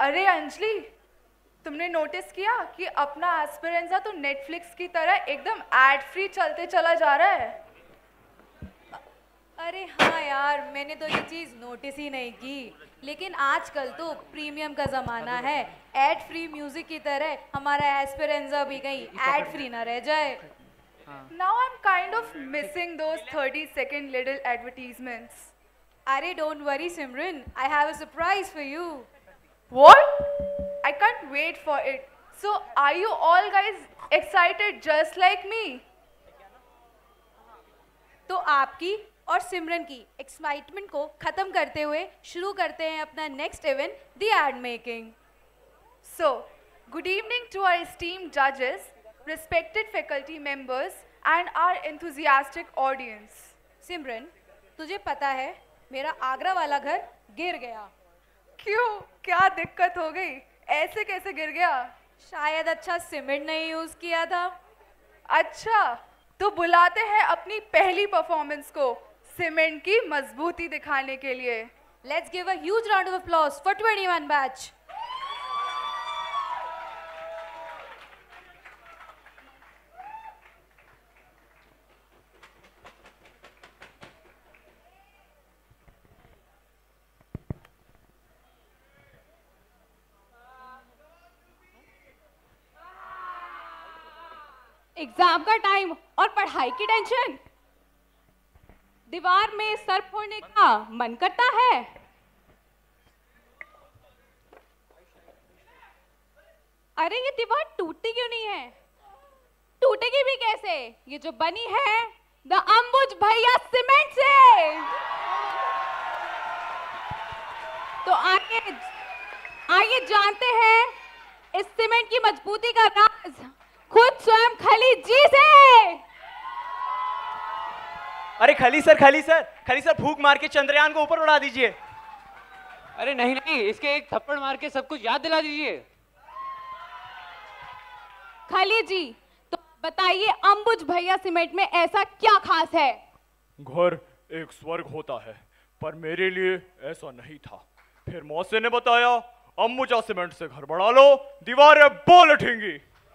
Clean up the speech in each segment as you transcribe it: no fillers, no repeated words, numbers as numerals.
अरे अंजलि, तुमने नोटिस किया कि अपना एस्पेरेंजा तो नेटफ्लिक्स की तरह एकदम एड फ्री चलते चला जा रहा है। अरे हाँ यार, मैंने तो ये चीज़ नोटिस ही नहीं की। लेकिन आजकल तो प्रीमियम का ज़माना है। एड फ्री म्यूजिक की तरह हमारा एस्पेरेंजा भी कहीं एड फ्री ना रह जाए। Now I'm kind of missing those 30-second little advertisements. अरे don't worry Simran, I have a surprise for you. What? I can't wait for it. So are you all guys excited just like me? तो आपकी और सिमरन की excitement को खत्म करते हुए शुरू करते हैं अपना next event, the ad making. So, good evening to our esteemed judges, respected faculty members and our enthusiastic audience. Simran, तुझे पता है मेरा आगरा वाला घर गिर गया। क्यों? क्या दिक्कत हो गई? ऐसे कैसे गिर गया? शायद अच्छा सीमेंट नहीं यूज किया था। अच्छा, तो बुलाते हैं अपनी पहली परफॉर्मेंस को सीमेंट की मजबूती दिखाने के लिए। Let's give a huge round of applause for 21 batch. Exam का टाइम और पढ़ाई की टेंशन, दीवार में सर फोड़ने का मन करता है। अरे ये दीवार टूटती क्यों नहीं है? टूटेगी भी कैसे? ये जो बनी है द अंबुज भैया सीमेंट से। तो आइए जानते हैं इस सीमेंट की मजबूती का राज खुद स्वयं खली जी से। अरे खली सर फूंक मार के चंद्रयान को ऊपर उड़ा दीजिए। अरे नहीं नहीं, इसके एक थप्पड़ मार के सब कुछ याद दिला दीजिए। खली जी, तो बताइए अंबुज भैया सीमेंट में ऐसा क्या खास है? घर एक स्वर्ग होता है, पर मेरे लिए ऐसा नहीं था। फिर मौसे ने बताया अंबुजा सीमेंट से घर बढ़ा लो, दीवारें बोल उठेंगी।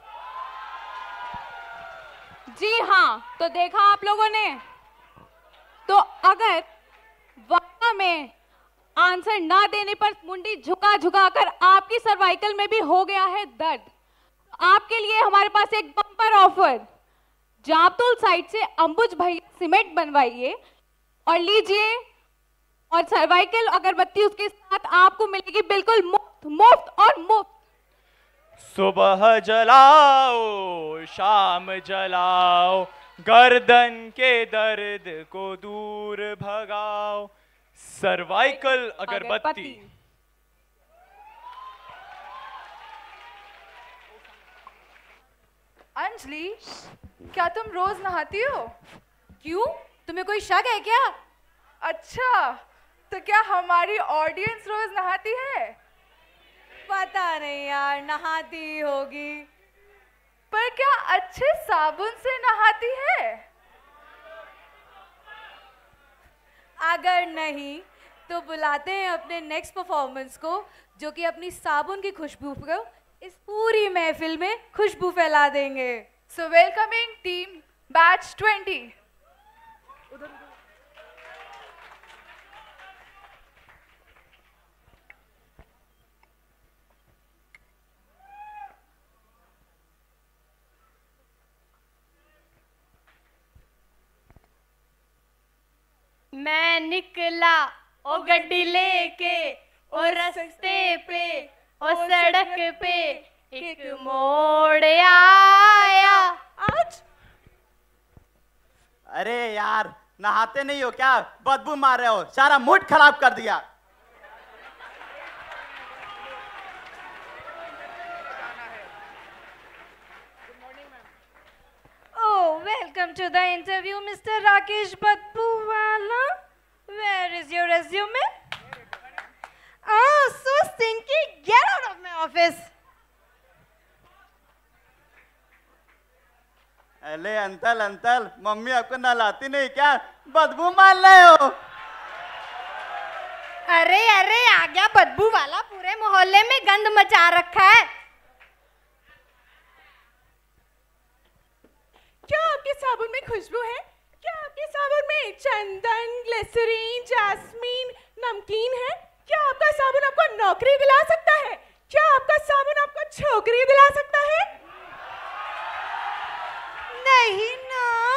जी हाँ, तो देखा आप लोगों ने। तो अगर वाक़ई में आंसर ना देने पर मुंडी झुका कर आपकी सर्वाइकल में भी हो गया है दर्द, तो आपके लिए हमारे पास एक बम्पर ऑफर। जापतोल साइड से अंबुज भैया सीमेंट बनवाइए और लीजिए, और सर्वाइकल अगरबत्ती उसके साथ आपको मिलेगी बिल्कुल मुफ्त। सुबह जलाओ शाम जलाओ, गर्दन के दर्द को दूर भगाओ, सर्वाइकल अगरबत्ती। अंजलि, क्या तुम रोज नहाती हो? क्यों, तुम्हें कोई शक है क्या? अच्छा, तो क्या हमारी ऑडियंस रोज नहाती है? पता नहीं यार, नहाती होगी। पर क्या अच्छे साबुन से नहाती है? अगर नहीं तो बुलाते हैं अपने नेक्स्ट परफॉर्मेंस को, जो कि अपनी साबुन की खुशबू को इस पूरी महफिल में खुशबू फैला देंगे। So welcoming team batch 20। मैं निकला ओ गड्डी लेके, ओ रास्ते पे ओ सड़क पे एक मोड़ आया आज। अरे यार, नहाते नहीं हो क्या? बदबू मार रहे हो, सारा मूड खराब कर दिया। Welcome to the interview, Mr. Rakesh Badbuwala. Where is your resume? Oh, so stinky. Get out of my office. अरे अंतल, मम्मी आपको नहलाती नहीं क्या? बदबू मार रहे हो। अरे अरे आ गया बदबू वाला, पूरे मोहल्ले में गंद मचा रखा है। क्या आपके साबुन में खुशबू है? क्या आपके साबुन में चंदन, ग्लिसरीन, जैस्मीन, नमकीन है? क्या आपका साबुन आपको नौकरी दिला सकता है? क्या आपका साबुन आपको छोकरी दिला सकता है? नहीं ना।